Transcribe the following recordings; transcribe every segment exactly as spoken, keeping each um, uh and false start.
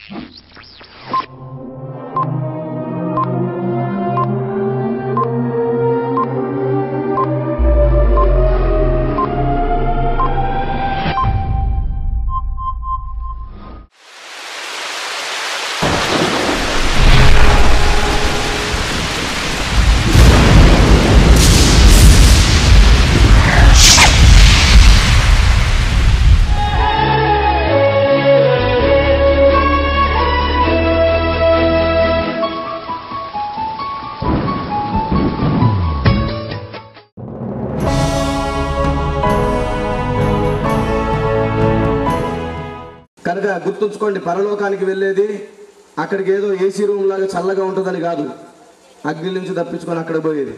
కనుక గుర్తుంచుకోండి, పరలోకానికి వెళ్ళేది అక్కడికి ఏదో ఏసీ రూమ్ లాగా చల్లగా ఉంటుందని కాదు, అగ్ని నుంచి తప్పించుకొని అక్కడ పోయేది.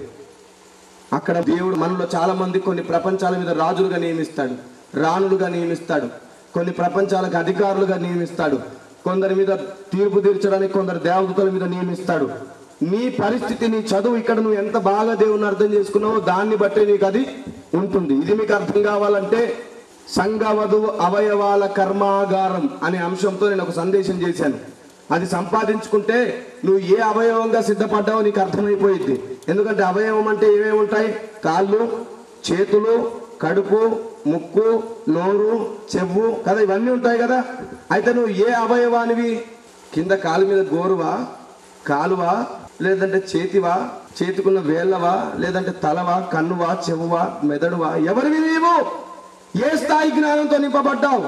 అక్కడ దేవుడు మనలో చాలా మంది కొన్ని ప్రపంచాల మీద రాజులుగా నియమిస్తాడు, రాణులుగా నియమిస్తాడు, కొన్ని ప్రపంచాలకు అధికారులుగా నియమిస్తాడు, కొందరి మీద తీర్పు తీర్చడానికి కొందరు దేవదూతల మీద నియమిస్తాడు. నీ పరిస్థితి, నీ చదువు, ఇక్కడ నువ్వు ఎంత బాగా దేవుని అర్థం చేసుకున్నావో దాన్ని బట్టి నీకు అది ఉంటుంది. ఇది మీకు అర్థం కావాలంటే సంఘవధువు అవయవాల కర్మాగారం అనే అంశంతో నేను ఒక సందేశం చేశాను. అది సంపాదించుకుంటే నువ్వు ఏ అవయవంగా సిద్ధపడ్డావో నీకు అర్థమైపోయింది. ఎందుకంటే అవయవం అంటే ఏమేమి ఉంటాయి? కాళ్ళు, చేతులు, కడుపు, ముక్కు, నోరు, చెవు కదా, ఇవన్నీ ఉంటాయి కదా. అయితే నువ్వు ఏ అవయవానివి? కింద కాలు మీద గోరువా, కాలువా, లేదంటే చేతివా, చేతికున్న వేళ్ళవా, లేదంటే తలవా, కన్నువా, చెవువా, మెదడువా? ఎవరివి నీవు? ఏ స్థాయి జ్ఞానంతో నింపబడ్డావు?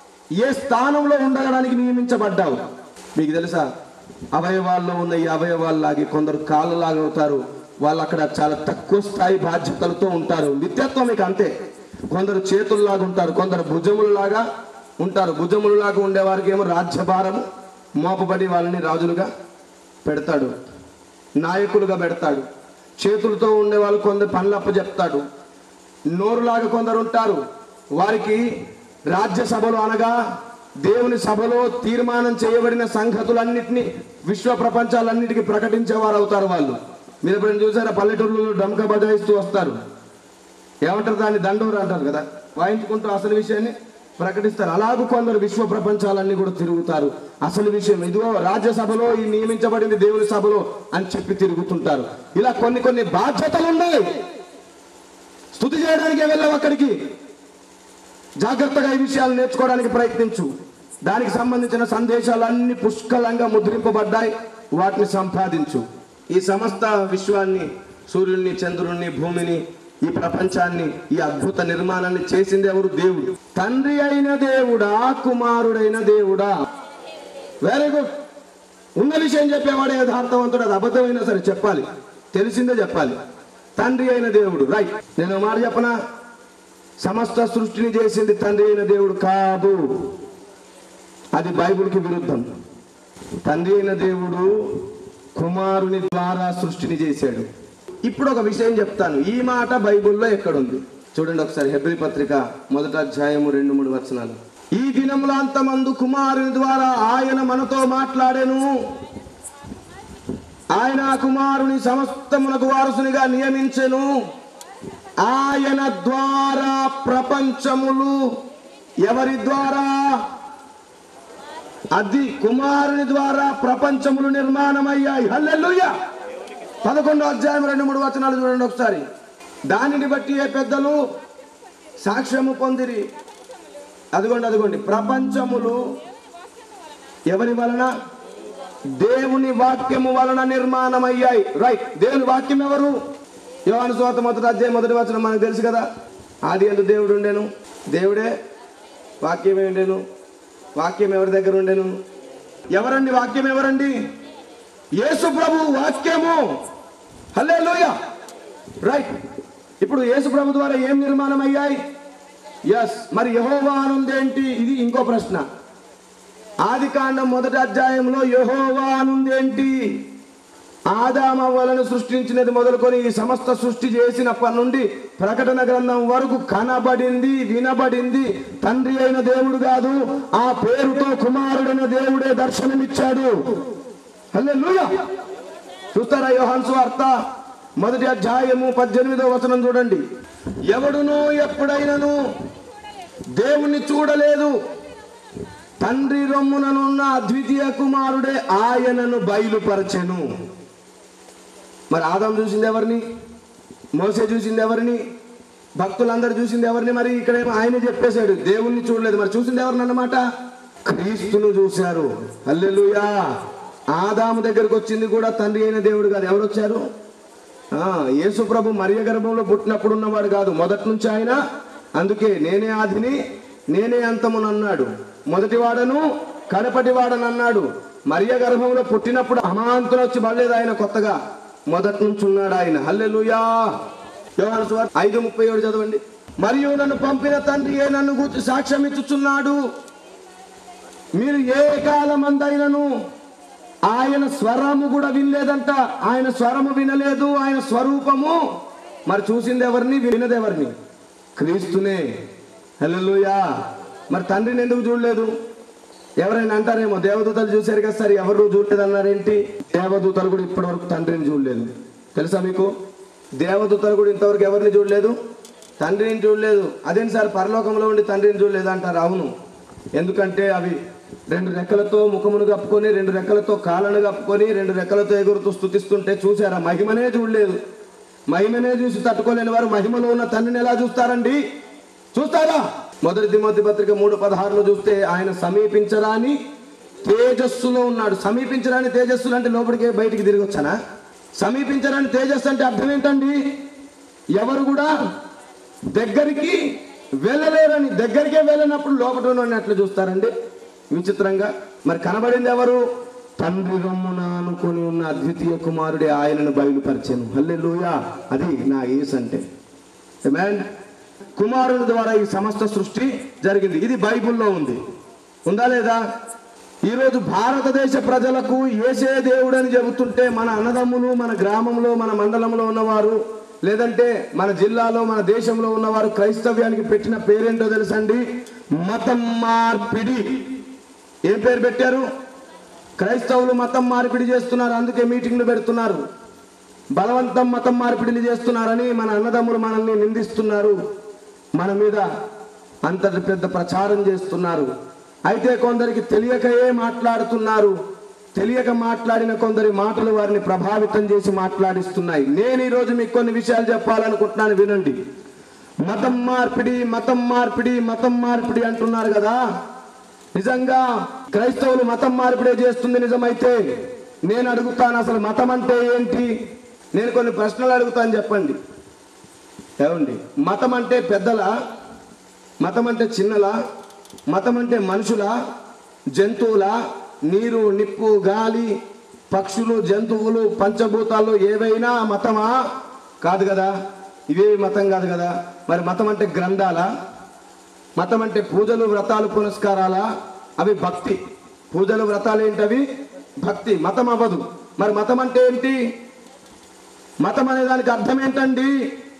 ఏ స్థానంలో ఉండడానికి నియమించబడ్డావు? మీకు తెలుసా, అవయవాల్లో ఉన్న ఈ అవయవాల్లాగే కొందరు కాళ్ళలాగా అవుతారు. వాళ్ళు అక్కడ చాలా తక్కువ స్థాయి బాధ్యతలతో ఉంటారు. నిత్యత్వం మీకు అంతే. కొందరు చేతుల్లాగా ఉంటారు, కొందరు భుజములలాగా ఉంటారు. భుజములలాగా ఉండేవారికి ఏమో రాజ్యభారము మోపబడి వాళ్ళని రాజులుగా పెడతాడు, నాయకులుగా పెడతాడు. చేతులతో ఉండే వాళ్ళు కొందరు పనులప్ప చెప్తాడు. నోరులాగా కొందరు ఉంటారు, వారికి రాజ్యసభలు అనగా దేవుని సభలో తీర్మానం చేయబడిన సంగతులన్నింటినీ విశ్వ ప్రపంచాలన్నిటికీ ప్రకటించేవారు అవుతారు వాళ్ళు. మీరు ఎప్పుడైనా చూసారా? పల్లెటూరులో డమక బజాయిస్తూ వస్తారు, ఏమంటారు దాన్ని? దండోరు అంటారు కదా, వాయించుకుంటూ అసలు విషయాన్ని ప్రకటిస్తారు. అలాగూ కొందరు విశ్వ ప్రపంచాలన్నీ కూడా తిరుగుతారు. అసలు విషయం ఇదిగో రాజ్యసభలో ఈ నియమించబడింది దేవుని సభలో అని చెప్పి తిరుగుతుంటారు. ఇలా కొన్ని కొన్ని బాధ్యతలు ఉన్నాయి. స్తుతి చేయడానికే వెళ్ళావు అక్కడికి. జాగ్రత్తగా ఈ విషయాలు నేర్చుకోవడానికి ప్రయత్నించు. దానికి సంబంధించిన సందేశాలన్నీ పుష్కలంగా ముద్రింపబడ్డాయి, వాటిని సంపాదించు. ఈ సమస్త విశ్వాన్ని, సూర్యుడిని, చంద్రుడిని, భూమిని, ఈ ప్రపంచాన్ని, ఈ అద్భుత నిర్మాణాన్ని చేసింది ఎవరు? దేవుడు. తండ్రి అయిన దేవుడా, కుమారుడైన దేవుడా? Very good. ఉన్న విషయం చెప్పేవాడే యథార్థవంతుడు. అది అబద్ధమైనా సరే చెప్పాలి, తెలిసిందే చెప్పాలి. తండ్రి అయిన దేవుడు, రైట్. నేను మాట చెప్పనా? సమస్త సృష్టిని చేసింది తండ్రి అయిన దేవుడు కాదు, అది బైబిల్కి విరుద్ధం. తండ్రి అయిన దేవుడు కుమారుని ద్వారా సృష్టిని చేశాడు. ఇప్పుడు ఒక విషయం చెప్తాను, ఈ మాట బైబిల్లో ఎక్కడుంది చూడండి ఒకసారి. హెబ్రీ పత్రిక మొదటి అధ్యాయము రెండు మూడు వచనాలు. ఈ దినముల అంతమందు కుమారుని ద్వారా ఆయన మనతో మాట్లాడెను, ఆయన కుమారుని సమస్తమునకు వారసునిగా నియమించెను, ఆయన ద్వారా ప్రపంచములు. ఎవరి ద్వారా? అది కుమారుని ద్వారా ప్రపంచములు నిర్మాణమయ్యాయి. హల్లెలూయా. పదకొండో అధ్యాయం రెండు మూడు వచనాలు చూడండి ఒకసారి. దానిని బట్టి ఏ పెద్దలు సాక్ష్యము పొందిరి. అదిగోండి అదిగోండి ప్రపంచములు ఎవరి వలన? దేవుని వాక్యము వలన నిర్మాణమయ్యాయి. రైట్. దేవుని వాక్యం ఎవరు? యోహాను సువార్త మొదటి అధ్యాయం మొదటి వచనం మనకు తెలుసు కదా. ఆది యందు దేవుడు ఉండెను, దేవుడే వాక్యమే ఉండెను, వాక్యం ఎవరి దగ్గర ఉండెను? ఎవరండి వాక్యం? ఎవరండి? యేసు ప్రభు వాక్యము. హల్లెలూయా. రైట్. ఇప్పుడు యేసు ప్రభు ద్వారా ఏం నిర్మాణం అయ్యాయి? ఎస్. మరి యెహోవా అనుందేంటి? ఇది ఇంకో ప్రశ్న. ఆది కాండం మొదటి అధ్యాయంలో యెహోవా అనుందేంటి? ఆదామవ్వలను సృష్టించినది మొదలుకొని ఈ సమస్త సృష్టి చేసినప్పటి నుండి ప్రకటన గ్రంథం వరకు కనబడింది, వినబడింది తండ్రి అయిన దేవుడు కాదు, ఆ పేరుతో కుమారుడైన దేవుడే దర్శనమిచ్చాడు. హల్లెలూయా. చూస్తారా? యోహాను సువార్త మొదటి అధ్యాయము పద్దెనిమిదో వచనం చూడండి. ఎవడునో ఎప్పుడైనను దేవుణ్ణి చూడలేదు, తండ్రి రొమ్ముననున్న అద్వితీయ కుమారుడే ఆయనను బయలుపరచెను. మరి ఆదాం చూసింది ఎవరిని? మోసే చూసింది ఎవరిని? భక్తులందరూ చూసింది ఎవరిని? మరి ఇక్కడ ఆయన చెప్పేశాడు దేవుణ్ణి చూడలేదు. మరి చూసింది ఎవరిని అన్నమాట? క్రీస్తును చూశారు. హల్లెలూయా. ఆదాము దగ్గరకు వచ్చింది కూడా తండ్రి అయిన దేవుడు కాదు. ఎవరు వచ్చారు? యేసు ప్రభు మరియ గర్భంలో పుట్టినప్పుడు ఉన్నవాడు కాదు, మొదటి నుంచి ఆయన. అందుకే నేనే ఆదిని నేనే అంతమును అన్నాడు, మొదటి వాడను కడపటి వాడను అన్నాడు. మరియ గర్భంలో పుట్టినప్పుడు అమాంతులు వచ్చి పడలేదు ఆయన, కొత్తగా మొదటి నుంచి ఉన్నాడు ఆయన. హల్లెలూయా. యోహాను సువార్త ఐదు ముప్పై ఏడు చదవండి. మరియు నన్ను పంపిన తండ్రి ఏ నన్ను గూర్చి సాక్ష్యం ఇచ్చుచున్నాడు. మీరు ఏ కాలమందైనను ఆయన స్వరము కూడా వినలేదంట. ఆయన స్వరము వినలేదు, ఆయన స్వరూపము. మరి చూసింది ఎవరిని? వినది ఎవరిని? క్రీస్తునే. హల్లెలూయా. మరి తండ్రిని ఎందుకు చూడలేదు? ఎవరైనా అంటారేమో దేవదూతలు చూశారు కదా సార్, ఎవరు చూడలేదు అన్నారేంటి? దేవదూతలు కూడా ఇప్పటి వరకు తండ్రిని చూడలేదు. తెలుసా మీకు? దేవదూతలు కూడా ఇంతవరకు ఎవరిని చూడలేదు? తండ్రిని చూడలేదు. అదేంటి సార్ పరలోకంలో ఉండి తండ్రిని చూడలేదు అంటారు? అవును, ఎందుకంటే అవి రెండు రెక్కలతో ముఖమును కప్పుకొని, రెండు రెక్కలతో కాళ్ళను కప్పుకొని, రెండు రెక్కలతో ఎగురుతూ స్తుతిస్తుంటే చూసారా? మహిమనే చూడలేదు. మహిమనే చూసి తట్టుకోలేని వారు మహిమలో ఉన్న తండ్రిని ఎలా చూస్తారండి? చూస్తారా? మొదటి తిమోతి పత్రిక మూడు పదహారులో చూస్తే ఆయన సమీపించరాని తేజస్సులో ఉన్నాడు. సమీపించరాని తేజస్సులు అంటే లోపలికి బయటికి తిరిగి వచ్చానా? సమీపించరాని తేజస్సు అంటే అర్థం ఏంటండి? ఎవరు కూడా దగ్గరికి వెళ్ళలేరని. దగ్గరికే వెళ్ళినప్పుడు లోపల ఎట్లా చూస్తారండి? విచిత్రంగా. మరి కనబడింది ఎవరు? తండ్రి రొమ్మున అనుకొని ఉన్న అద్వితీయ కుమారుడే ఆయనను బయలుపరిచెను. హల్లెలూయా. అది నా యేసు అంటే. ఆమేన్. కుమారుని ద్వారా ఈ సమస్త సృష్టి జరిగింది. ఇది బైబిల్లో ఉంది, ఉందా లేదా? ఈరోజు భారతదేశ ప్రజలకు యేసే దేవుడు అని చెబుతుంటే మన అన్నదమ్ములు, మన గ్రామంలో, మన మండలంలో ఉన్నవారు, లేదంటే మన జిల్లాలో, మన దేశంలో ఉన్నవారు క్రైస్తవ్యానికి పెట్టిన పేరేంటో తెలుసండి? మతం మార్పిడి. ఏం పేరు పెట్టారు? క్రైస్తవులు మతం మార్పిడి చేస్తున్నారు, అందుకే మీటింగ్లు పెడుతున్నారు. బలవంతం మతం మార్పిడిలు చేస్తున్నారని మన అన్నదమ్ములు మనల్ని నిందిస్తున్నారు, మన మీద అంతటి పెద్ద ప్రచారం చేస్తున్నారు. అయితే కొందరికి తెలియకయే మాట్లాడుతున్నారు. తెలియక మాట్లాడిన కొందరి మాటలు వారిని ప్రభావితం చేసి మాట్లాడిస్తున్నాయి. నేను ఈరోజు మీకు కొన్ని విషయాలు చెప్పాలనుకుంటున్నాను, వినండి. మతం మార్పిడి, మతం మార్పిడి, మతం మార్పిడి అంటున్నారు కదా. నిజంగా క్రైస్తవులు మతం మార్పిడే చేస్తుంది నిజమైతే నేను అడుగుతాను, అసలు మతం అంటే ఏంటి? నేను కొన్ని ప్రశ్నలు అడుగుతాను, చెప్పండి. ఏమండి, మతం అంటే పెద్దలా? మతం అంటే చిన్నలా? మతం అంటే మనుషులా, జంతువులా? నీరు, నిప్పు, గాలి, పక్షులు, జంతువులు, పంచభూతాల్లో ఏవైనా మతమా? కాదు కదా. ఇవేవి మతం కాదు కదా. మరి మతం అంటే గ్రంథాలా? మతం అంటే పూజలు, వ్రతాలు, పునస్కారాలా? అవి భక్తి. పూజలు, వ్రతాలు ఏంటవి? భక్తి. మతం అవ్వదు. మరి మతం అంటే ఏంటి? మతం అనే దానికి అర్థం ఏంటండి?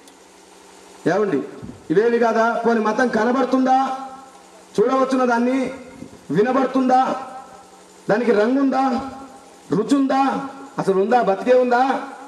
ఏమండి, ఇవేవి కాదా? పోనీ మతం కనబడుతుందా? చూడవచ్చున దాన్ని? వినబడుతుందా? దానికి రంగు ఉందా? రుచి ఉందా? అసలు ఉందా? బతికే ఉందా?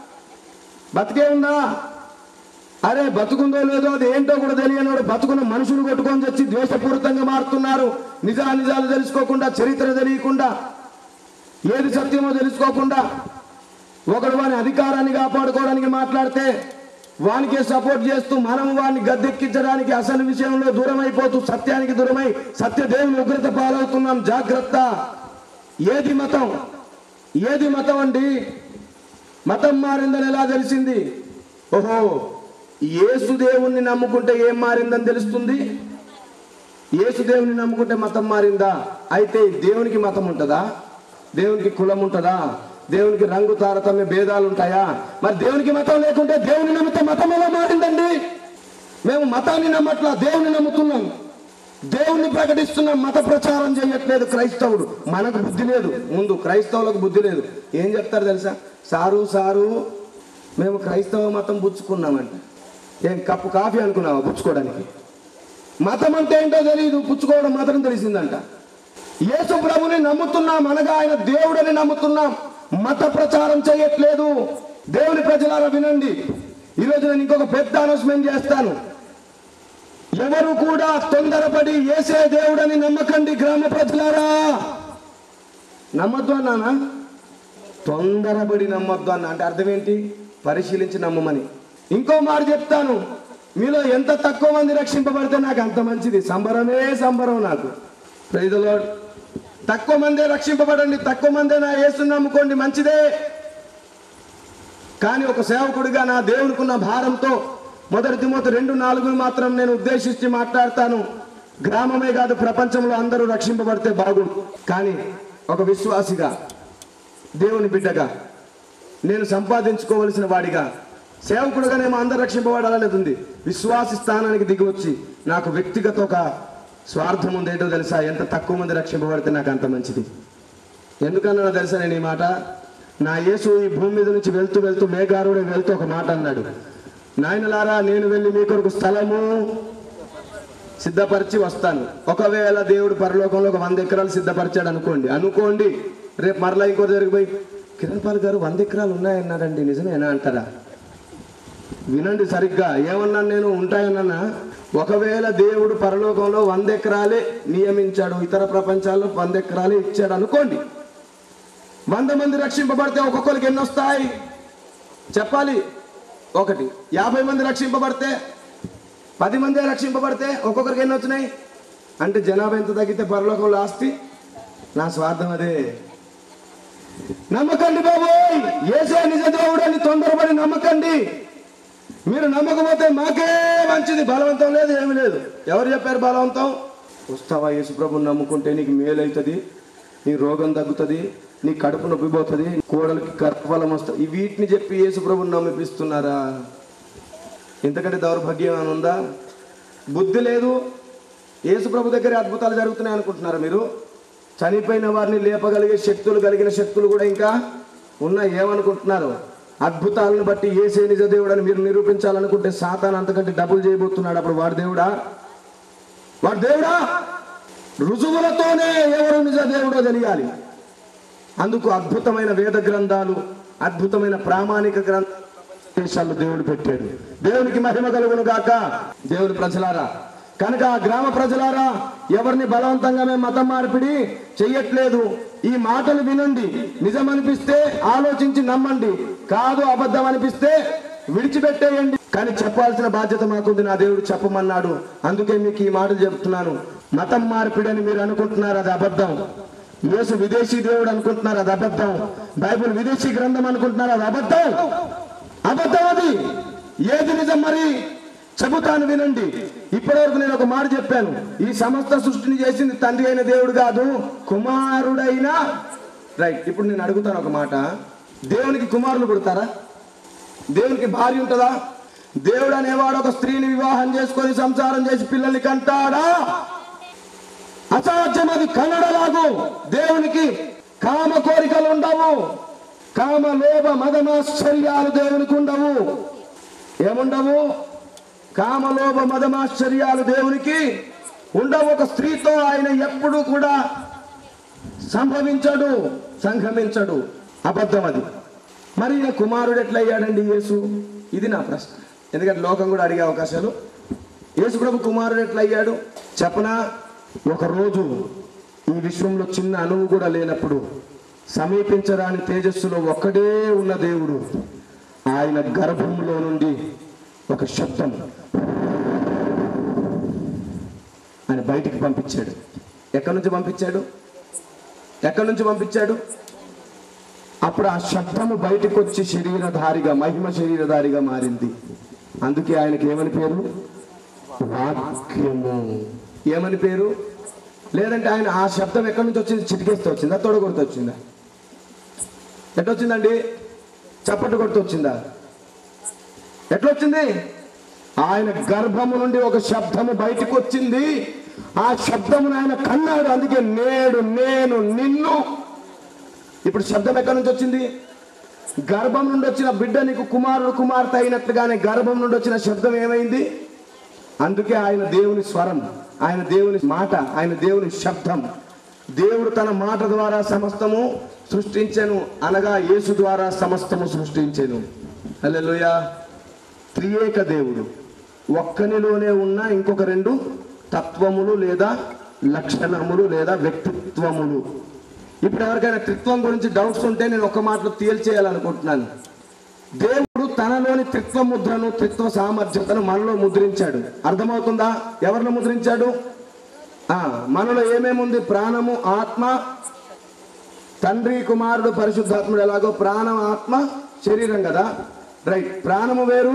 బతికే ఉందా? అరే బతుకుందో లేదో అది ఏంటో కూడా తెలియనివాడు బతుకున్న మనుషులు కొట్టుకొని వచ్చి ద్వేషపూరితంగా మారుతున్నారు. నిజా నిజాలు తెలుసుకోకుండా, చరిత్ర తెలియకుండా, ఏది సత్యమో తెలుసుకోకుండా ఒకడు వాని అధికారాన్ని కాపాడుకోవడానికి మాట్లాడితే వానికే సపోర్ట్ చేస్తూ మనం వాడిని గద్దెక్కించడానికి అసలు విషయంలో దూరం అయిపోతూ సత్యానికి దూరమై సత్యదేవుని ఉగ్రత పాలవుతున్నాం. జాగ్రత్త. ఏది మతం? ఏది మతం అండి? మతం మారిందని ఎలా తెలిసింది? ఓహో, యేసుదేవుణ్ణి నమ్ముకుంటే ఏం మారిందని తెలుస్తుంది? యేసుదేవుని నమ్ముకుంటే మతం మారిందా? అయితే దేవునికి మతం ఉంటుందా? దేవునికి కులం ఉంటుందా? దేవునికి రంగు తారతమ్య భేదాలు ఉంటాయా? మరి దేవునికి మతం లేకుంటే దేవుని నమ్మితే మతం ఎలా మారిందండి? మేము మతాన్ని నమ్మట్లా, దేవుని నమ్ముతున్నాం, దేవుణ్ణి ప్రకటిస్తున్నాం, మత ప్రచారం చేయట్లేదు క్రైస్తవుడు. మనకు బుద్ధి లేదు, ముందు క్రైస్తవులకు బుద్ధి లేదు. ఏం చెప్తారు తెలుసా? సారు సారు మేము క్రైస్తవ మతం పుచ్చుకున్నామంట. ఏం కప్పు కాఫీ అనుకున్నావా పుచ్చుకోవడానికి? మతం అంటే ఏంటో తెలియదు, పుచ్చుకోవడం మాత్రం తెలిసిందంట. యేసు ప్రభుని నమ్ముతున్నాం అనగా ఆయన దేవుడని నమ్ముతున్నాం, మత ప్రచారం చేయట్లేదు. దేవుని ప్రజలారా వినండి, ఈరోజు నేను ఇంకొక పెద్ద అనౌన్స్మెంట్ చేస్తాను. ఎవరు కూడా తొందరపడి యేసే దేవుడని నమ్మకండి గ్రామ ప్రజలారా. నమ్మద్దు అన్నానా? తొందరపడి నమ్మద్దు అన్న అంటే అర్థం ఏంటి? పరిశీలించి నమ్మమని. ఇంకో మాట చెప్తాను, మీలో ఎంత తక్కువ మంది రక్షింపబడితే నాకు అంత మంచిది. సంబరమే సంబరం నాకు. Praise the lord. తక్కువ మందే రక్షింపబడండి, తక్కువ మందే నా యేసుని నమ్ముకోండి, మంచిదే. కానీ ఒక సేవకుడిగా నా దేవునికున్న భారంతో మొదటి తిమోతి రెండు నాలుగుని మాత్రం నేను ఉద్దేశించి మాట్లాడతాను. గ్రామమే కాదు, ప్రపంచంలో అందరూ రక్షింపబడితే బాగుండు. కానీ ఒక విశ్వాసిగా, దేవుని బిడ్డగా, నేను సంపాదించుకోవలసిన వాడిగా, సేవకుడుగా నేను అందరూ రక్షింపబడాలనేది ఉంది. విశ్వాసి స్థానానికి దిగి వచ్చి నాకు వ్యక్తిగత ఒక స్వార్థం ఉంది. ఏంటో తెలుసా? ఎంత తక్కువ మంది రక్షింపబడితే నాకు అంత మంచిది. ఎందుకన్నా తెలుసా నేను ఈ మాట? నా యేసు ఈ భూమి మీద నుంచి వెళ్తూ వెళ్తూ మేఘారుడే వెళ్తూ ఒక మాట అన్నాడు, నాయనలారా నేను వెళ్ళి మీ కొరకు స్థలము సిద్ధపరిచి వస్తాను. ఒకవేళ దేవుడు పరలోకంలో ఒక వంద ఎకరాలు సిద్ధపరిచాడు అనుకోండి అనుకోండి రేపు మరలా ఇంకో జరిగిపోయి కిరణ్ పాల్ గారు వంద ఎకరాలు ఉన్నాయన్నారండి, నిజమేనా అంటారా? వినండి సరిగ్గా, ఏమన్నాను నేను? ఉంటాయన్నా. ఒకవేళ దేవుడు పరలోకంలో వంద ఎకరాలే నియమించాడు, ఇతర ప్రపంచాల్లో వంద ఎకరాలే ఇచ్చాడు అనుకోండి. వంద మంది రక్షింపబడితే ఒక్కొక్కరికి ఎన్ని వస్తాయి చెప్పాలి? ఒకటి. యాభై మంది రక్షింపబడితే, పది మంది రక్షింపబడితే ఒక్కొక్కరికి ఎన్ని వచ్చినాయి అంటే జనాభా ఎంత తగ్గితే పరలోకంలో ఆస్తి. నా స్వార్థం అదే. నమ్మకండి బాబోయ్, యేసే నిజ దేవుడు అని తొందరపడి నమ్మకండి. మీరు నమ్మకపోతే మాకే మంచిది. బలవంతం లేదు, ఏమి లేదు. ఎవరు చెప్పారు బలవంతం? వస్తావా యేసు ప్రభుని నమ్ముకుంటే నీకు మేలు అవుతుంది, నీ రోగం తగ్గుతుంది, నీ కడుపు నొప్పి పోతుంది, కోడలికి గర్భఫలం వస్తుంది. వీటిని చెప్పి యేసు ప్రభుని నమ్మిపిస్తున్నారా? ఇంతకంటే దౌర్భాగ్యం అని ఉందా? బుద్ధి లేదు. యేసు ప్రభు దగ్గర అద్భుతాలు జరుగుతున్నాయి అనుకుంటున్నారా మీరు? చనిపోయిన వారిని లేపగలిగే శక్తులు కలిగిన శక్తులు కూడా ఇంకా ఉన్నాయి. ఏమనుకుంటున్నారు? అద్భుతాలను బట్టి యేసే నిజ దేవుడు అని మీరు నిరూపించాలనుకుంటే సాతాను అంతకంటే డబుల్ చేయబోతున్నాడు. అప్పుడు వాడు దేవుడా? వాడు దేవుడా? రుజువులతోనే ఎవరు నిజ దేవుడో తెలియాలి. అందుకు అద్భుతమైన వేద గ్రంథాలు, అద్భుతమైన ప్రామాణిక గ్రంథాలు దేశాల్లో దేవుడు పెట్టాడు. దేవునికి మహిమ కలుగును గాక. దేవుని ప్రజలారా, కనుక ఆ గ్రామ ప్రజలారా, ఎవరిని బలవంతంగా మేము మతం మార్పిడి చెయ్యట్లేదు. ఈ మాటలు వినండి. నిజం అనిపిస్తే ఆలోచించి నమ్మండి, కాదు అబద్ధం అనిపిస్తే విడిచిపెట్టేయండి. కానీ చెప్పాల్సిన బాధ్యత మాకుంది. నా దేవుడు చెప్పమన్నాడు, అందుకే మీకు ఈ మాటలు చెప్తున్నాను. మతం మార్పిడి అని మీరు అనుకుంటున్నారు, అది అబద్ధం. యేసు విదేశీ దేవుడు అనుకుంటున్నారు, అది అబద్ధం. బైబిల్ విదేశీ గ్రంథం అనుకుంటున్నారు, అది అబద్ధం. అబద్ధం అది. ఏది నిజం మరి చెబుతాను వినండి. ఇప్పటివరకు నేను ఒక మాట చెప్పాను, ఈ సమస్త సృష్టిని చేసింది తండ్రి అయిన దేవుడు కాదు, కుమారుడైన. రైట్. ఇప్పుడు నేను అడుగుతాను ఒక మాట, దేవునికి కుమారులు పుడతారా? దేవునికి భార్య ఉంటుందా? దేవుడు అనేవాడు ఒక స్త్రీని వివాహం చేసుకొని సంసారం చేసి పిల్లల్ని కంటాడా? అసాధ్యం. అది కన్నడలాగు. దేవునికి కామ కోరికలు ఉండవు, కామ లోభ మదమాశ్చర్యాలు దేవునికి ఉండవు. ఏముండవు? కామలోభ మదమాశ్చర్యాలు దేవునికి ఉండవు. ఒక స్త్రీతో ఆయన ఎప్పుడు కూడా సంభవించడు, సంగమించడు. అబద్ధం అది. మరి ఈయన కుమారుడు ఎట్లా అయ్యాడండి యేసు? ఇది నా ప్రశ్న. ఎందుకంటే లోకం కూడా అడిగే అవకాశాలు. యేసు ప్రభు కుమారుడు ఎట్లా అయ్యాడు చెప్పనా? ఒకరోజు ఈ విశ్వంలో చిన్న అణువు కూడా లేనప్పుడు, సమీపించరాని తేజస్సులో ఒక్కడే ఉన్న దేవుడు ఆయన గర్భంలో నుండి ఒక శబ్దం ఆయన బయటికి పంపించాడు. ఎక్కడి నుంచి పంపించాడు? ఎక్కడి నుంచి పంపించాడు? అప్పుడు ఆ శబ్దము బయటకు వచ్చి శరీరధారిగా, మహిమ శరీరధారిగా మారింది. అందుకే ఆయనకి ఏమని పేరు? వాక్యము. ఏమని పేరు? లేదంటే ఆయన ఆ శబ్దం ఎక్కడి నుంచి వచ్చింది? చిటికేస్తే వచ్చిందా? తొడగొడుతూ వచ్చిందా? ఎట్లొచ్చిందండి? చప్పట్టు కొడుతూ వచ్చిందా? ఎట్లొచ్చింది? ఆయన గర్భము నుండి ఒక శబ్దము బయటకు వచ్చింది. ఆ శబ్దమును ఆయన కన్నాడు. అందుకే నేడు నేను నిన్ను. ఇప్పుడు శబ్దం ఎక్కడి నుంచి వచ్చింది? గర్భం నుండి వచ్చిన బిడ్డ నీకు కుమారుడు కుమార్తె అయినట్లుగానే గర్భం నుండి వచ్చిన శబ్దం ఏమైంది? అందుకే ఆయన దేవుని స్వరం, ఆయన దేవుని మాట, ఆయన దేవుని శబ్దం. దేవుడు తన మాట ద్వారా సమస్తము సృష్టించెను, అనగా యేసు ద్వారా సమస్తము సృష్టించెను. హల్లెలూయా. త్రియేక దేవుడు, ఒక్కనిలోనే ఉన్న ఇంకొక రెండు తత్వములు లేదా లక్షణములు లేదా వ్యక్తిత్వములు. ఇప్పుడు ఎవరికైనా త్రిత్వం గురించి డౌట్స్ ఉంటే నేను ఒక మాటలో తేల్చేయాలనుకుంటున్నాను. దేవుడు తనలోని త్రిత్వ ముద్రను, త్రిత్వ సామర్థ్యతను మనలో ముద్రించాడు. అర్థమవుతుందా? ఎవరిలో ముద్రించాడు? ఆ మనలో ఏమేమి ఉంది? ప్రాణము, ఆత్మ, తండ్రి, కుమారుడు, పరిశుద్ధాత్ముడు. ఎలాగో ప్రాణం, ఆత్మ, శరీరం కదా. రైట్. ప్రాణము వేరు,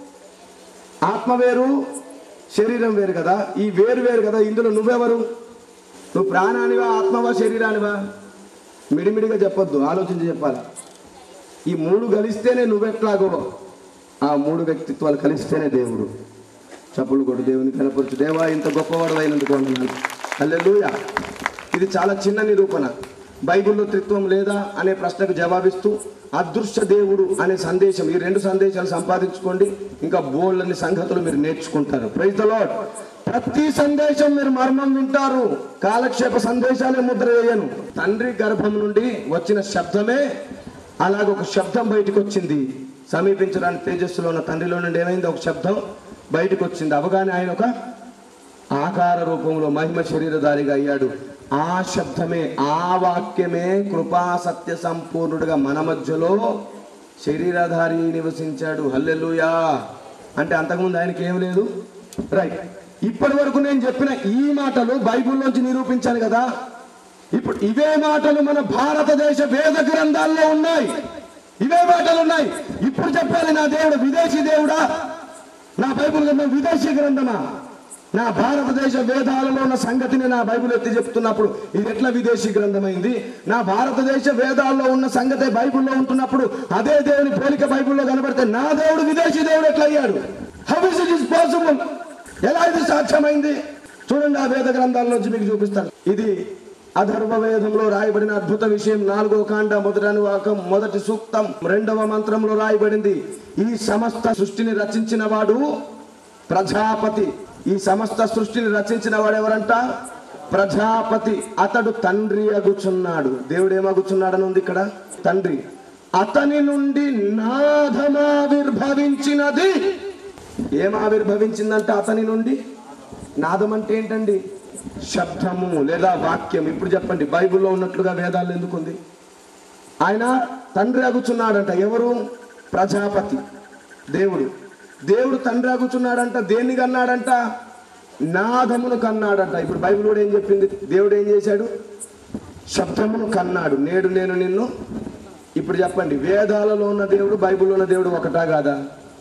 ఆత్మ వేరు, శరీరం వేరు కదా. ఈ వేరు వేరు కదా. ఇందులో నువ్వెవరు? నువ్వు ప్రాణానివా, ఆత్మవా, శరీరానివా? మిడిమిడిగా చెప్పొద్దు, ఆలోచించి చెప్పాలి. ఈ మూడు కలిస్తేనే నువ్వెట్లాగో ఆ మూడు వ్యక్తిత్వాలు కలిస్తేనే దేవుడు. చప్పులు కొడు, దేవుని కనపరచు. దేవా, ఇంత గొప్పవాడు అయినందుకు వందనాలు. హల్లెలూయా. ఇది చాలా చిన్న నిరూపణ. బైబిల్లో త్రిత్వం లేదా అనే ప్రశ్నకు జవాబిస్తూ అదృశ్య దేవుడు అనే సందేశం, ఈ రెండు సందేశాలు సంపాదించుకోండి. ఇంకా బోల్డన్ని సంగతులు మీరు నేర్చుకుంటారు. Praise the lord. ప్రతి సందేశం మీరు మర్మం వింటారు. కాలక్షేప సందేశాలే ముద్ర వేయను. తండ్రి గర్భం నుండి వచ్చిన శబ్దమే అలాగ ఒక శబ్దం బయటకు వచ్చింది. సమీపించడానికి తేజస్సులో ఉన్న తండ్రిలో నుండి ఏమైంది? ఒక శబ్దం బయటకు వచ్చింది. అవగానే ఆయన ఒక ఆకార రూపంలో మహిమ శరీరధారిగా అయ్యాడు. ఆ శబ్దమే, ఆ వాక్యమే కృపా సత్య సంపూర్ణుడిగా మన మధ్యలో శరీరధారి నివసించాడు. హల్లెలూయా. అంటే అంతకుముందు ఆయనకి ఏం లేదు. రైట్. ఇప్పటి వరకు నేను చెప్పిన ఈ మాటలు బైబిల్లోంచి నిరూపించాను కదా. ఇప్పుడు ఇవే మాటలు మన భారతదేశ వేద గ్రంథాల్లో ఉన్నాయి. ఇవే మాటలు ఉన్నాయి. ఇప్పుడు చెప్పాలి, నా దేవుడు విదేశీ దేవుడా, నా బైబిల్ గ్రంథం విదేశీ గ్రంథమా? నా భారతదేశ వేదాలలో ఉన్న సంగతిని నా బైబిల్ ఎత్తి చెప్తున్నప్పుడు ఇది ఎట్లా విదేశీ గ్రంథమైంది? నా భారతదేశ వేదాల్లో ఉన్న సంగతే బైబిల్లో ఉంటున్నప్పుడు అదే దేవుని పోలిక బైబిల్లో కనబడితే నా దేవుడు విదేశీ దేవుడు ఎట్లా అయ్యాడు? How is it is possible? ఎలా ఇది సాధ్యమైంది? చూడండి, ఆ వేద గ్రంథాల్లోంచి మీకు చూపిస్తాను. ఇది అధర్వ వేదంలో రాయబడిన అద్భుత విషయం. నాలుగో కాండ మొదటి అనువాకం మొదటి సూక్తం రెండవ మంత్రంలో రాయబడింది. ఈ సమస్త సృష్టిని రచించిన వాడు ప్రజాపతి. ఈ సమస్త సృష్టిని రచించిన వాడు ఎవరంట? ప్రజాపతి. అతడు తండ్రి అగుచున్నాడు. దేవుడు ఏమగుచున్నాడని ఉంది ఇక్కడ? తండ్రి. అతని నుండి నాదమావిర్భవించినది. ఏం ఆవిర్భవించిందంట అతని నుండి? నాదం అంటే ఏంటండి? శబ్దము లేదా వాక్యం. ఇప్పుడు చెప్పండి, బైబిల్లో ఉన్నట్లుగా వేదాలు ఎందుకుంది? ఆయన తండ్రి అగుచున్నాడంట. ఎవరు? ప్రజాపతి. దేవుడు. దేవుడు తండ్రి అగుచున్నాడంట. దేన్ని కన్నాడంట? నాదమును కన్నాడంట. ఇప్పుడు బైబిల్ కూడా ఏం చెప్పింది? దేవుడు ఏం చేశాడు? శబ్దమును కన్నాడు. నేడు నేను నిన్ను. ఇప్పుడు చెప్పండి, వేదాలలో ఉన్న దేవుడు బైబిల్లో ఉన్న దేవుడు ఒకటా కాదా?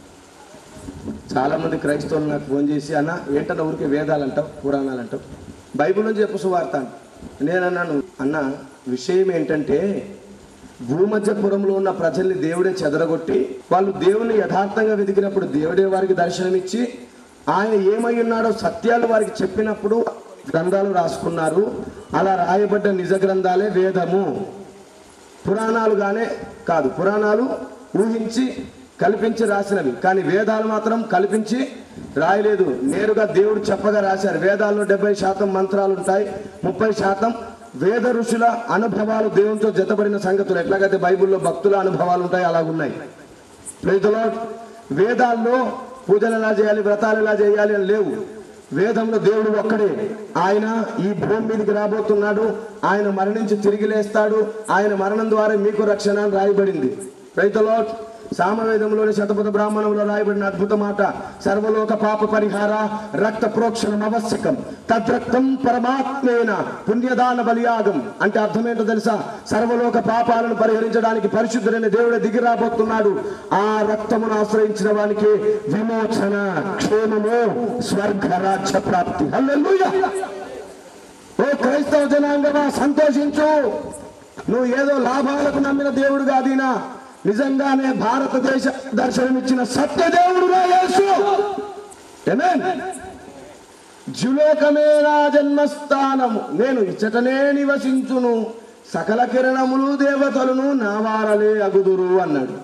చాలా మంది క్రైస్తవులు నాకు ఫోన్ చేసి, అన్న ఏంటన్నా ఊరికే వేదాలు అంటావు, పురాణాలు అంటావు, బైబిల్ నుంచి చెప్పు సువార్త. నేనన్నాను, అన్న విషయం ఏంటంటే భూమధ్యపురంలో ఉన్న ప్రజల్ని దేవుడే చెదరగొట్టి వాళ్ళు దేవుని యథార్థంగా వెతికినప్పుడు దేవుడే వారికి దర్శనమిచ్చి ఆయన ఏమై ఉన్నాడో సత్యాలు వారికి చెప్పినప్పుడు గ్రంథాలు రాసుకున్నారు. అలా రాయబడ్డ నిజ గ్రంథాలే వేదము. పురాణాలుగానే కాదు. పురాణాలు ఊహించి కల్పించి రాసినవి, కానీ వేదాలు మాత్రం కల్పించి రాయలేదు. నేరుగా దేవుడు చెప్పగా రాశారు. వేదాల్లో డెబ్బై శాతం మంత్రాలు ఉంటాయి, ముప్పై శాతం వేద ఋషుల అనుభవాలు, దేవునితో జతపడిన సంగతులు. ఎట్లాగైతే బైబిల్లో భక్తుల అనుభవాలు ఉంటాయి అలాగున్నాయి. Praise the lord. వేదాల్లో పూజలు ఎలా చేయాలి, వ్రతాలు ఎలా చేయాలి అని లేవు. వేదంలో దేవుడు ఒక్కడే. ఆయన ఈ భూమి మీదకి రాబోతున్నాడు, ఆయన మరణించి తిరిగి లేస్తాడు, ఆయన మరణం ద్వారా మీకు రక్షణ అని రాయబడింది. Praise the lord. సామవేదంలోని శతపథ బ్రాహ్మణంలో రాయబడిన అద్భుత మాట, సర్వలోక పాప పరిహార రక్త ప్రోక్షణం ఆవశ్యకం, తద్రక్తం పరమాత్మేన పుణ్యదాన బలియాగం. అంటే అర్థం ఏంటో తెలుసా? సర్వలోక పాపాలను పరిహరించడానికి పరిశుద్ధుడైన దేవుడే దిగి రాబోతున్నాడు. ఆ రక్తమును ఆశ్రయించిన వానికి విమోచన, క్షేమము, స్వర్గ రాజ్య ప్రాప్తి. హల్లెలూయా. ఓ క్రైస్తవ జనాంగమా, సంతోషించు. నువ్వు ఏదో లాభాలకు నమ్మిన దేవుడు కాదీనా, నిజంగానే భారతదేశ దర్శనమిచ్చిన సత్యదేవుడు యేసు. ఆమేన్. జులోకమే నా జన్మస్థానము, నేను ఇచ్చటనే నివసించును, సకల కిరణములు దేవతలను నా వారలే అగుదురు అన్నాడు.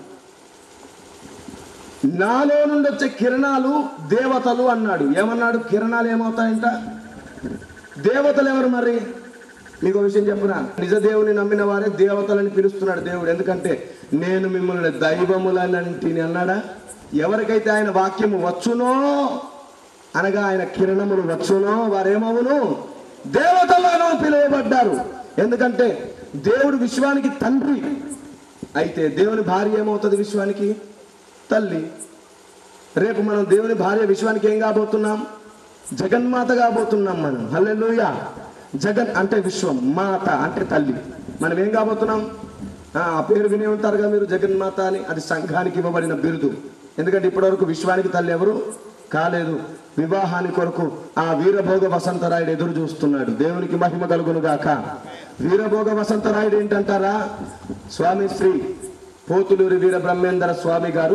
నాలో నుండి వచ్చే కిరణాలు దేవతలు అన్నాడు. ఏమన్నాడు? కిరణాలు ఏమవుతాయంట? దేవతలు ఎవరు మరి? మీకు విషయం చెప్పునా, నిజ దేవుని నమ్మిన వారే దేవతలని పిలుస్తున్నాడు దేవుడు. ఎందుకంటే నేను మిమ్మల్ని దైవములనంటిని అన్నాడా? ఎవరికైతే ఆయన వాక్యము వచ్చునో అనగా ఆయన కిరణములు వచ్చునో వారేమవును దేవతలను పిలువబడ్డారు. ఎందుకంటే దేవుడు విశ్వానికి తండ్రి అయితే దేవుని భార్య ఏమవుతుంది? విశ్వానికి తల్లి. రేపు మనం దేవుని భార్య విశ్వానికి ఏం కాబోతున్నాం? జగన్మాత కాబోతున్నాం మనం. హల్లెలూయా. జగన్ అంటే విశ్వం, మాత అంటే తల్లి. మనం ఏం కాబోతున్నాం? ఆ పేరు వినే ఉంటారుగా మీరు, జగన్మాత అని. అది సంఘానికి ఇవ్వబడిన బిరుదు. ఎందుకంటే ఇప్పటివరకు విశ్వానికి తల్లి ఎవరు కాలేదు. వివాహానికి కొరకు ఆ వీరభోగ వసంతరాయుడు ఎదురు చూస్తున్నాడు. దేవునికి మహిమ కలుగును గాక. వీరభోగ వసంతరాయుడు ఏంటంటారా? స్వామి శ్రీ పోతులూరి వీర బ్రహ్మేంద్ర స్వామి గారు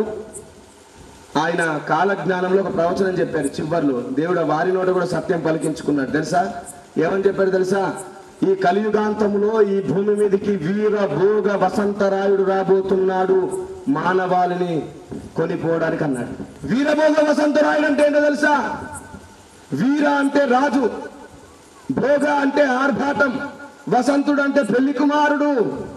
ఆయన కాలజ్ఞానంలో ఒక ప్రవచనం చెప్పారు. చివర్లో దేవుడు వారి నోట కూడా సత్యం పలికించుకున్నాడు. తెలుసా ఏమని చెప్పాడు తెలుసా? ఈ కలియుగాంతంలో ఈ భూమి మీదకి వీరభోగ వసంతరాయుడు రాబోతున్నాడు మానవాళిని కొనిపోవడానికి అన్నాడు. వీరభోగ వసంతరాయుడు అంటే ఏంటో తెలుసా? వీర అంటే రాజు, భోగ అంటే ఆర్భాటం, వసంతుడు అంటే పెళ్లి కుమారుడు.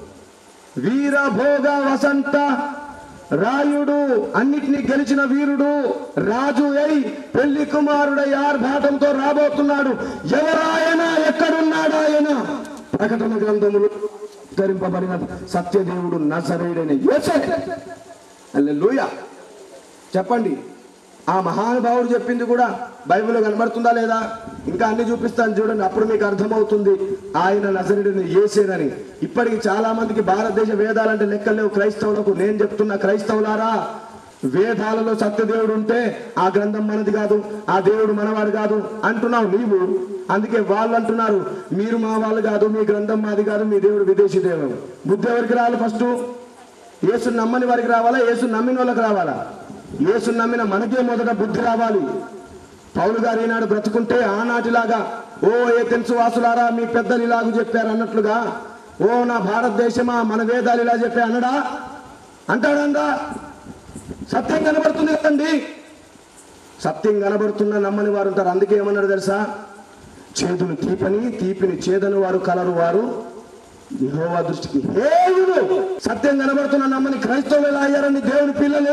వీరభోగ వసంత రాయుడు అన్నిటినీ గెలిచిన వీరుడు, రాజు అయి పెళ్లి కుమారుడై ఆర్భాటంతో రాబోతున్నాడు. ఎవరాయన? ఎక్కడున్నాడు ఆయన? ప్రకటన గ్రంథములు ధరింపబడిన సత్యదేవుడు నజరేయుడైన యేసే. హల్లెలూయా. చెప్పండి, ఆ మహానుభావుడు చెప్పింది కూడా బైబిల్లో కనబడుతుందా లేదా? ఇంకా అన్ని చూపిస్తాను చూడండి, అప్పుడు మీకు అర్థమవుతుంది ఆయన నజరేయుడైన యేసేనని. ఇప్పటికి చాలా మందికి భారతదేశ వేదాలంటే లెక్కలేవు క్రైస్తవులకు. నేను చెప్తున్నా క్రైస్తవులారా, వేదాలలో సత్యదేవుడు ఉంటే ఆ గ్రంథం మనది కాదు, ఆ దేవుడు మనవాడు కాదు అంటున్నావు నీవు. అందుకే వాళ్ళు అంటున్నారు మీరు మా వాళ్ళు కాదు, మీ గ్రంథం మాది కాదు, మీ దేవుడు విదేశీ దేవుడు. బుద్ధి ఎవరికి రావాలి? ఫస్ట్ యేసుని నమ్మని వారికి రావాలా? యేసుని నమ్మిన వాళ్ళకి రావాలా? యేసుని నమ్మిన మనకే మొదట బుద్ధి రావాలి. పౌలు గారు ఈనాడు బ్రతుకుంటే ఆనాటిలాగా ఓ ఏథెన్సు వాసులారా మీ పెద్దలు ఇలాగూ చెప్పారు అన్నట్లుగా, ఓ నా భారతదేశమా మన వేదాలు ఇలా చెప్పే అన్నడా? అంటాడందా? సత్యం కనబడుతుంది కదండి. సత్యం కనబడుతున్న నమ్మని వారు ఉంటారు. అందుకే ఏమన్నాడు తెలుసా? చేదును తీపని, తీపిని చేదను వారు కలరు వారు యెహోవా దృష్టికి హేయుడు. సత్యం కనబడుతున్న నమ్మని క్రైస్తవులు ఎలా అయ్యారండి? దేవుని పిల్లలు.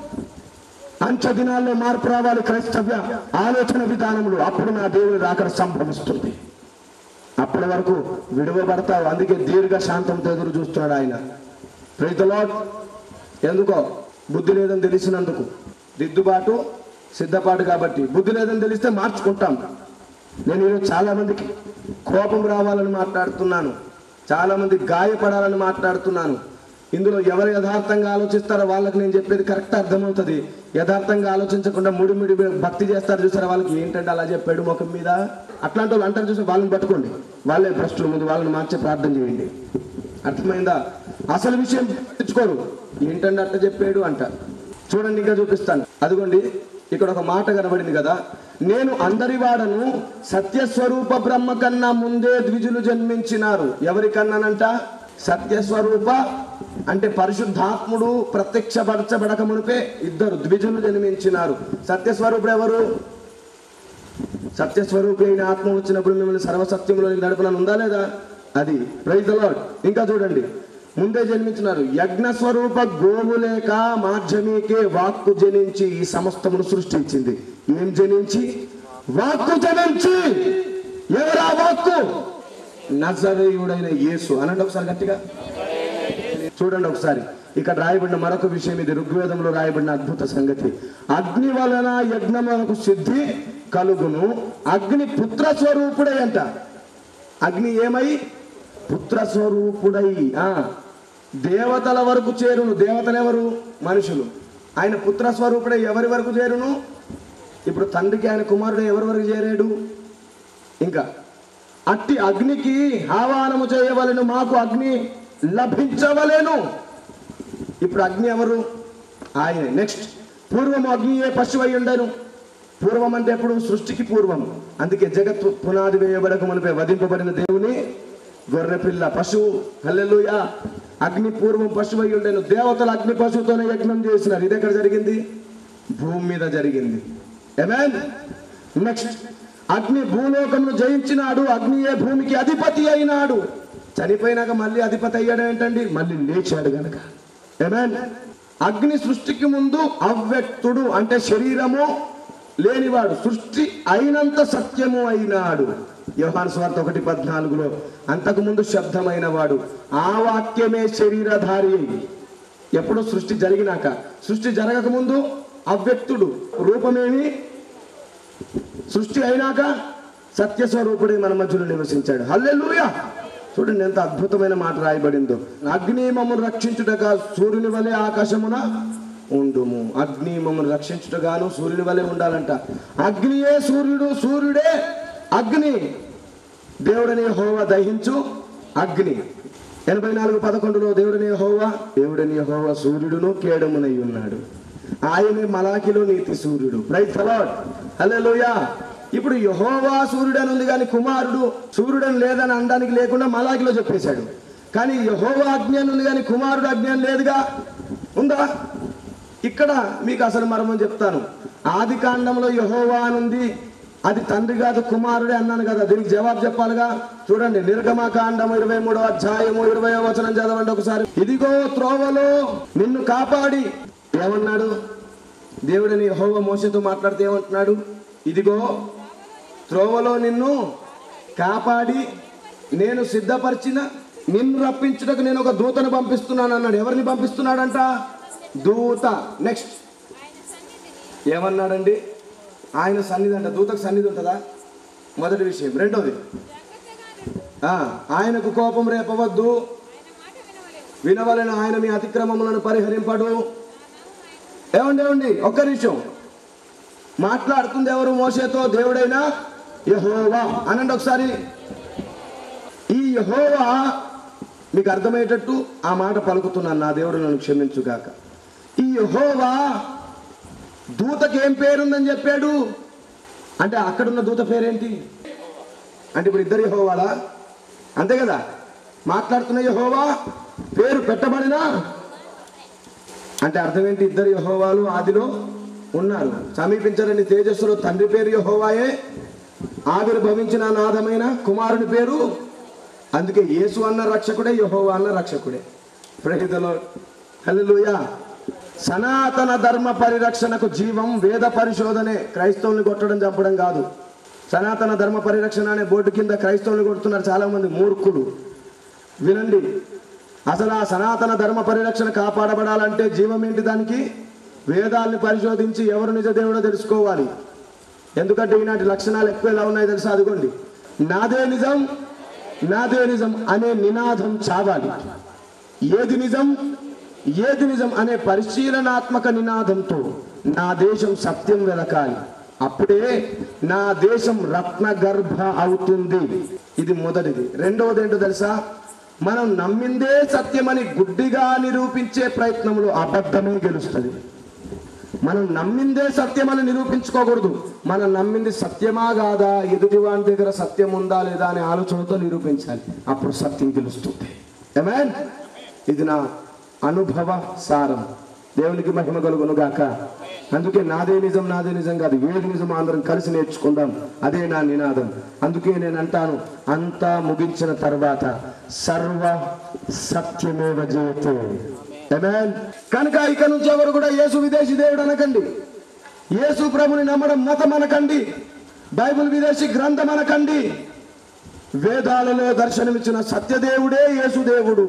అంచె దినాల్లో మార్పు రావాలి క్రైస్తవ్య ఆలోచన విధానములు. అప్పుడు నా దేవుని రాకడ సంభవిస్తుంది. అప్పటి వరకు విడువబడతావు. అందుకే దీర్ఘ శాంతంతో ఎదురు చూస్తున్నాడు ఆయన. Praise the Lord. ఎందుకో? బుద్ధి లేదని తెలిసినందుకు. దిద్దుబాటు సిద్ధపాటు కాబట్టి. బుద్ధి లేదని తెలిస్తే మార్చుకుంటాం. నేను ఈరోజు చాలా మందికి కోపం రావాలని మాట్లాడుతున్నాను, చాలా మంది గాయపడాలని మాట్లాడుతున్నాను. ఇందులో ఎవరు యథార్థంగా ఆలోచిస్తారో వాళ్ళకి నేను చెప్పేది కరెక్ట్ అర్థమవుతుంది. యథార్థంగా ఆలోచించకుండా ముడి ముడి భక్తి చేస్తారు చూసారా, వాళ్ళకి ఏంటంటే అలా చెప్పాడు ముఖం మీద అట్లాంటి వాళ్ళు అంటారు చూసి వాళ్ళని పట్టుకోండి. వాళ్ళే భ్రష్టులు, ముందు వాళ్ళని మార్చే ప్రార్థన చేయండి. అర్థమైందా? అసలు విషయం తెచ్చుకోరు. ఏంటంటే అట్లా చెప్పాడు అంట. చూడండి ఇంకా చూపిస్తాను. అదిగోండి ఇక్కడ ఒక మాట కనబడింది కదా, నేను అందరి వాడను, సత్యస్వరూప బ్రహ్మ కన్నా ముందే ద్విజులు జన్మించినారు. ఎవరికన్నానంట? సత్యస్వరూప అంటే పరిశుద్ధాత్ముడు ప్రత్యక్షపరచబడక మునిపే ఇద్దరు ద్విజులు జన్మించినారు. సత్యస్వరూపుడు ఎవరు? సత్యస్వరూపి అయిన ఆత్మ వచ్చినప్పుడు మిమ్మల్ని సర్వసత్యంలోనికి నడపనని ఉందా లేదా? అది. Praise the Lord. ఇంకా చూడండి, ముందే జన్మించినారు. యజ్ఞ స్వరూప గోవు లేక మాధ్యమికే వాక్కు జనించి ఈ సమస్తమును సృష్టించింది. ఏం జనించి? వాక్కు జనించి. ఎవరా వాక్కు? నజరేయుడైన యేసు. అనండి ఒకసారి గట్టిగా. చూడండి ఒకసారి, ఇక్కడ రాయబడిన మరొక విషయం ఇది. ఋగ్వేదంలో రాయబడిన అద్భుత సంగతి. అగ్ని వలన యజ్ఞములకు సిద్ధి కలుగును. అగ్ని పుత్ర స్వరూపుడై అంట. అగ్ని ఏమై? పుత్ర స్వరూపుడై ఆ దేవతల వరకు చేరును. దేవతలు ఎవరు? మనుషులు. ఆయన పుత్ర స్వరూపుడై ఎవరి వరకు చేరును? ఇప్పుడు తండ్రికి ఆయన కుమారుడు ఎవరి వరకు చేరాడు? ఇంకా అట్టి అగ్నికి ఆహ్వానము చేయవలెను, మాకు అగ్ని లభించవలేను. ఇప్పుడు అగ్ని ఎవరు? ఆయన. నెక్స్ట్, పూర్వం అగ్నియే పశువు అయి ఉండను. పూర్వం అంటే ఎప్పుడు? సృష్టికి పూర్వం. అందుకే జగత్ పునాది వేయబడక మునిపే వధింపబడిన దేవుని గొర్రెపిల్ల పశువు. హల్లెలూయా. అగ్ని పూర్వం పశువు అయి ఉండను. దేవతలు అగ్ని పశువుతోనే యజ్ఞం చేసినారు. ఇది ఎక్కడ జరిగింది? భూమి మీద జరిగింది. ఆమేన్. నెక్స్ట్, అగ్ని భూలోకమును జయించినాడు. అగ్నియే భూమికి అధిపతి అయినాడు. చనిపోయినాక మళ్ళీ అధిపతి అయ్యాడు ఏంటండి? మళ్ళీ లేచాడు గనక. ఆమేన్. అగ్ని సృష్టికి ముందు అవ్యక్తుడు అంటే శరీరము లేనివాడు, సృష్టి అయినంత సత్యము అయినాడు. యోహాను సువార్త ఒకటి పద్నాలుగులో అంతకుముందు శబ్దమైన వాడు, ఆ వాక్యమే శరీరధారి. ఎప్పుడు సృష్టి జరిగినాక, సృష్టి జరగక ముందు అవ్యక్తుడు, రూపమేమి, సృష్టి అయినాక సత్యస్వరూపుడే మన మధ్యలో నివసించాడు. హల్లెలూయా. చూడండి ఎంత అద్భుతమైన మాట రాయబడిందో. అగ్ని మమ్మల్ని రక్షించుటగా సూర్యుని వలె ఆకాశమున ఉండుము. అగ్ని మమ్మల్ని రక్షించుటగాను సూర్యుని వలె ఉండాలంట. అగ్నియే సూర్యుడు, సూర్యుడే అగ్ని. దేవుడని యెహోవా దహించు అగ్ని. ఎనభై నాలుగు పదకొండులో దేవుడని యెహోవా దేవుడని యెహోవా సూర్యుడును కేడమునై ఉన్నాడు. ఆయనే మలాకిలో నీతి సూర్యుడు. Praise the Lord. హల్లెలూయా. ఇప్పుడు యెహోవా సూర్యుడు అని ఉంది కానీ కుమారుడు సూర్యుడని లేదని అనడానికి లేకుండా మలాకిలో చెప్పేశాడు. కానీ యెహోవా అగ్ని అని ఉంది కానీ కుమారుడు అగ్ని అని లేదుగా, ఉందా? ఇక్కడ మీకు అసలు మర్మం చెప్తాను. ఆది కాండంలో యెహోవా అని ఉంది, అది తండ్రి కాదు కుమారుడే అన్నాను కదా, దీనికి జవాబు చెప్పాలిగా. చూడండి నిర్గమకాండము ఇరవై మూడో అధ్యాయము ఇరవై వచనం చదవండి ఒకసారి. ఇదిగో త్రోవలో నిన్ను కాపాడి, ఏమన్నాడు దేవుడని యెహోవా మోషేతో మాట్లాడితే ఏమంటున్నాడు? ఇదిగో త్రోవలో నిన్ను కాపాడి నేను సిద్ధపరిచిన నిన్ను రప్పించుటకు నేను ఒక దూతను పంపిస్తున్నాను అన్నాడు. ఎవరిని పంపిస్తున్నాడంట? దూత. నెక్స్ట్ ఏమన్నాడండి? ఆయన సన్నిధి అంట. దూతకు సన్నిధి ఉంటుందా? మొదటి విషయం. రెండోది, ఆయనకు కోపం రేపవద్దు, వినవలెను, ఆయన మీ అతిక్రమములను పరిహరింపడు. ఏమండి ఏమండి ఒక్క నిమిషం. మాట్లాడుతుంది ఎవరు మోషేతో? దేవుడైనా యెహోవా అనండి ఒకసారి. ఈ యెహోవా మీకు అర్థమయ్యేటట్టు ఆ మాట పలుకుతున్నాను, నా దేవుడు నన్ను క్షమించుగాక. ఈ యెహోవా దూతకి ఏం పేరుందని చెప్పాడు అంటే అక్కడున్న దూత పేరేంటి అంటే ఇప్పుడు ఇద్దరు యెహోవాలా? అంతే కదా. మాట్లాడుతున్న యెహోవా పేరు పెట్టబడినా అంటే అర్థం ఏంటి? ఇద్దరు యెహోవాలు ఆదిలో ఉన్నారు. సమీపించరని తేజస్సులో తండ్రి పేరు యెహోవాయే, ఆవిర్భవించిన నాదమైన కుమారుని పేరు. అందుకే యేసు అన్న రక్షకుడే, యెహోవా అన్న రక్షకుడే. Praise the Lord. హల్లెలూయా. సనాతన ధర్మ పరిరక్షణకు జీవం వేద పరిశోధనే. క్రైస్తవుల్ని కొట్టడం చంపడం కాదు. సనాతన ధర్మ పరిరక్షణ అనే బోర్డు కింద క్రైస్తవుల్ని కొడుతున్నారు చాలా మంది మూర్ఖులు. వినండి, అసలు ఆ సనాతన ధర్మ పరిరక్షణ కాపాడబడాలంటే జీవం ఏంటి? దానికి వేదాల్ని పరిశోధించి ఎవరు నిజ దేవుడో తెలుసుకోవాలి. ఎందుకంటే ఈనాటి లక్షణాలు ఎక్కువ ఎలా ఉన్నాయో తెలుసా? అదిగోండి, నాదే నిజం నాదే నిజం అనే నినాదం చావాలి. ఏది నిజం ఏది నిజం అనే పరిశీలనాత్మక నినాదంతో నా దేశం సత్యం వెలకాలి. అప్పుడే నా దేశం రత్న గర్భ అవుతుంది. ఇది మొదటిది. రెండవది ఏంటో తెలుసా? మనం నమ్మిందే సత్యమని గుడ్డిగా నిరూపించే ప్రయత్నంలో అబద్ధమే గెలుస్తుంది. మనం నమ్మిందే సత్యమని నిరూపించుకోకూడదు. మనం నమ్మింది సత్యమా కాదా, ఎదుటివాని దగ్గర సత్యం ఉందా లేదా అనే ఆలోచనతో నిరూపించాలి. అప్పుడు సత్యం గెలుస్తుంది. ఆమేన్. ఇది నా అనుభవ సారం. దేవునికి మహిమ కలుగును గాక. అందుకే నాదే నిజం నాదే నిజం కాదు, ఏది నిజం అందరం కలిసి నేర్చుకుందాం. అదే నా నినాదం. అందుకే నేను అంటాను, అంతా ముగించిన తర్వాత సర్వ సత్యమేవ జయతే. ఆమేన్. కనుక ఇక నుంచి ఎవరు కూడా యేసు విదేశీ దేవుడు అనకండి, యేసు ప్రభుని నమ్మడం మతం అనకండి, బైబిల్ విదేశీ గ్రంథం అనకండి. వేదాలలో దర్శనమిచ్చిన సత్యదేవుడే యేసు దేవుడు.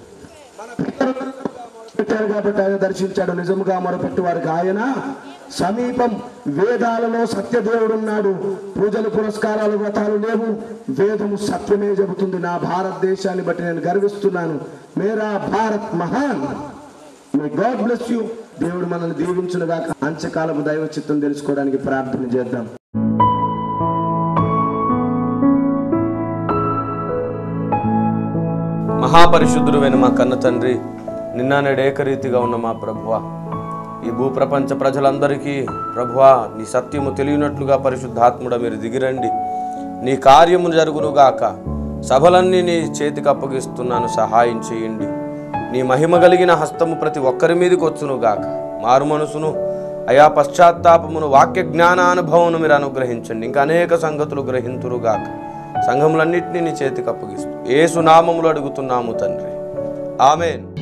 పెట్టారు కాబట్టి ఆయన దర్శించాడు. నిజముగా మొరపెట్టు వారికి ఆయన సమీపం. వేదాలలో సత్యదేవుడు ఉన్నాడు. పూజలు పురస్కారాలు వ్రతాలు లేవు. వేదము సత్యమే చెబుతుంది. నా భారతదేశాన్ని బట్టి నేను గర్విస్తున్నాను. మేరా భారత్ మహాన్. May God bless you. దేవుడు మనల్ని దీవించునుగా. అంత్యకాలపు దైవ చిత్తం తెలుసుకోవడానికి ప్రార్థన చేద్దాం. మహాపరిశుద్ధుడైన మా కన్న తండ్రి, నిన్న నేడు ఏకరీతిగా ఉన్న మా ప్రభువా, ఈ భూప్రపంచ ప్రజలందరికీ ప్రభువా నీ సత్యము తెలియనట్లుగా పరిశుద్ధాత్ముడ మీరు దిగిరండి. నీ కార్యము జరుగునుగాక. సభలన్నీ నీ చేతికి అప్పగిస్తున్నాను, సహాయం చేయండి. నీ మహిమ కలిగిన హస్తము ప్రతి ఒక్కరి మీదకి వచ్చునుగాక. మారు మనసును అయా పశ్చాత్తాపమును వాక్య జ్ఞానానుభవమును మీరు అనుగ్రహించండి. ఇంకా అనేక సంగతులు గ్రహింతురుగాక. సంఘములన్నింటినీ నీ చేతికి అప్పగిస్తూ యేసు నామములో అడుగుతున్నాము తండ్రి. ఆమేన్.